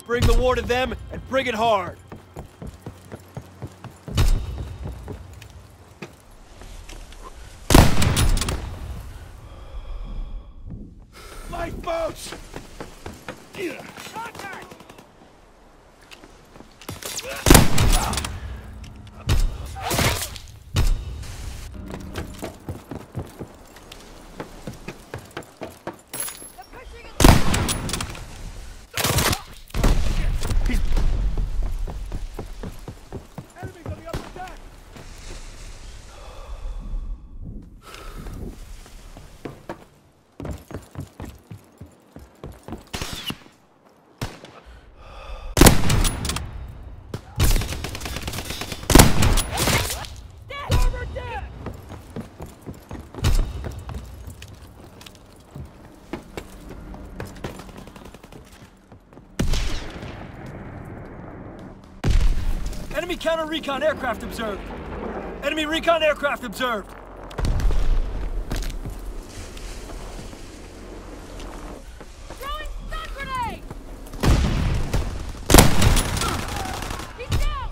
Bring the war to them and bring it hard. Lifeboats! Contact! Enemy counter-recon aircraft observed. Enemy recon aircraft observed. Throwing stun grenade! He's down!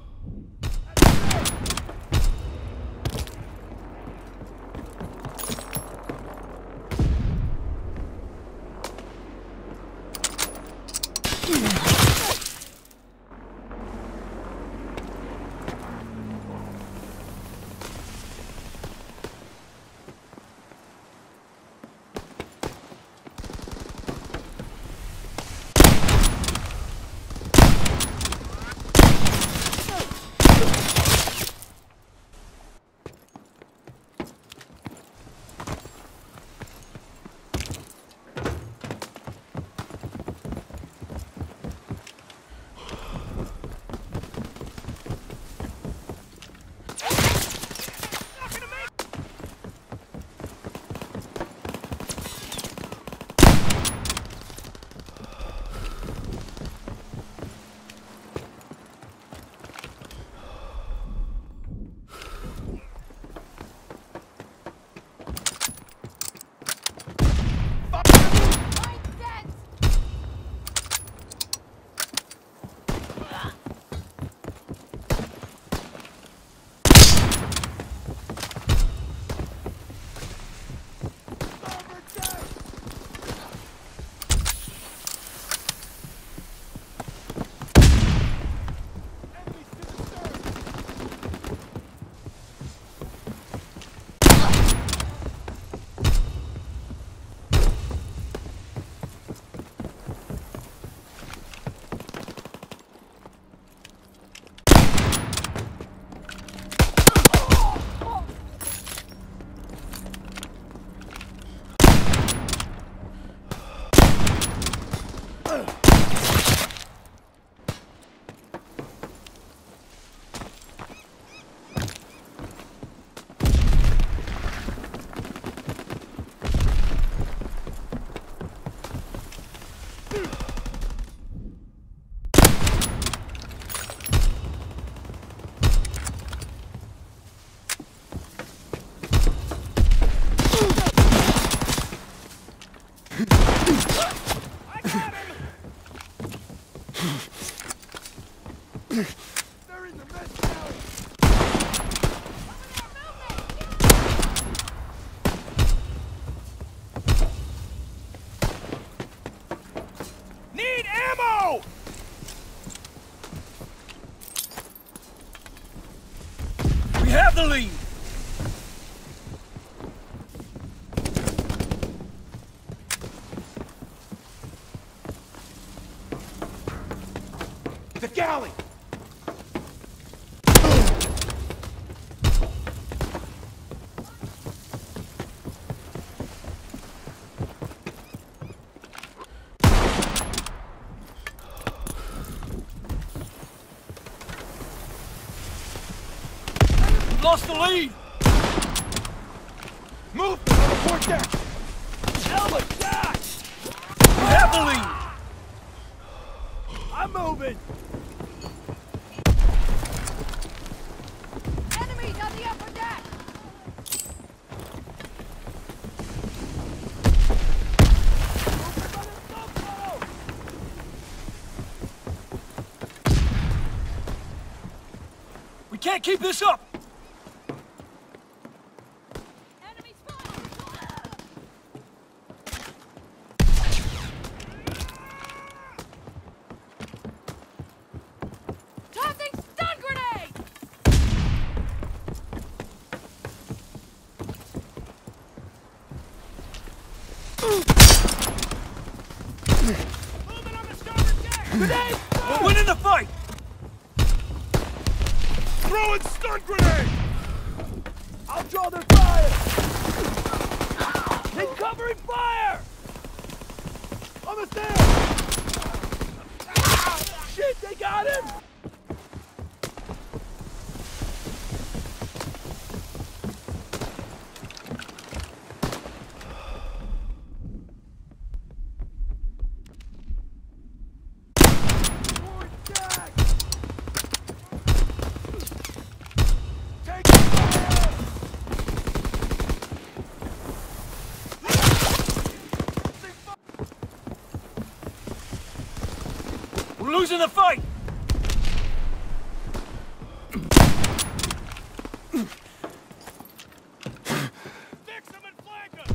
They're in the mess alley! Need ammo! We have the lead! The galley! Lost the lead! Move! On the port deck! Oh my God! We have the lead! I'm moving! Enemies on the upper deck! can't keep this up! Enemy spotted! Tossing stun grenade! Moving on the starboard deck! Grenade! We're winning the fight! Throwing stun grenade! I'll draw their fire! Keep covering fire! Almost there! Shit, they got him! We're losing the fight! Fix them and flank them!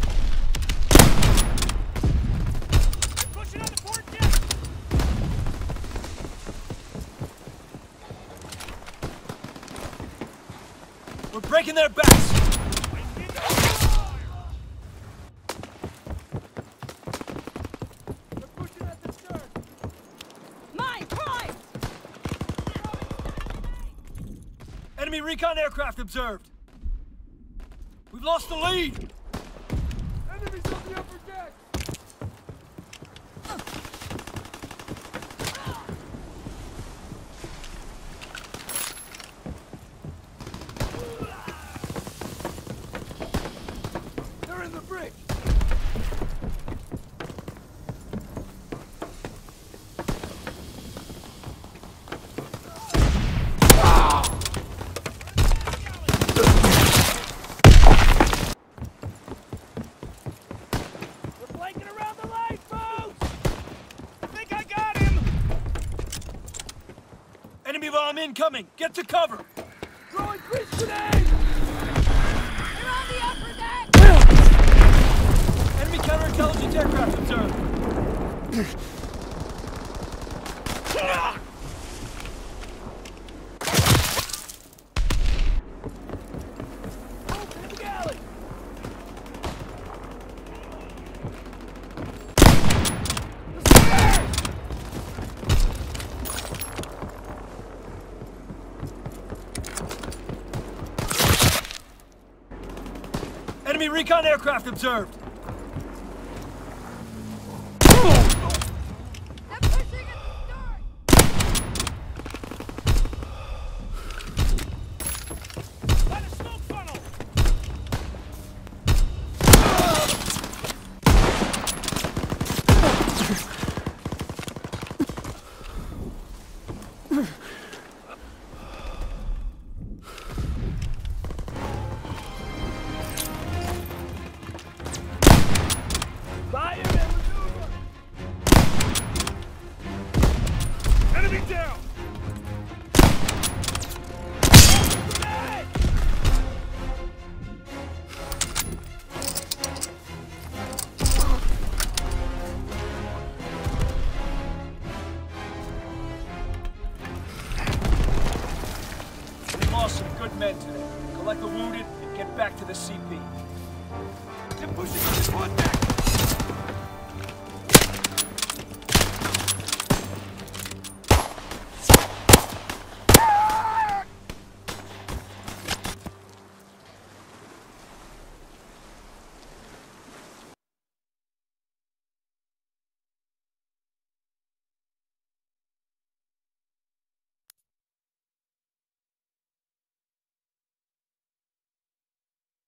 They're pushing on the port deck! We're breaking their backs! Enemy recon aircraft observed. We've lost the lead. Enemies on the upper deck. They're in the bridge. Enemy bomb incoming! Get to cover! Throwing grease grenade! They're on the upper deck! Enemy counterintelligence aircraft observed! Open the galley! Enemy recon aircraft observed! I'm pushing at the start! Find a smoke funnel! Fire and maneuver! Enemy down! Grenade! We lost some good men today. Collect the wounded and get back to the CP. They're pushing on the port deck!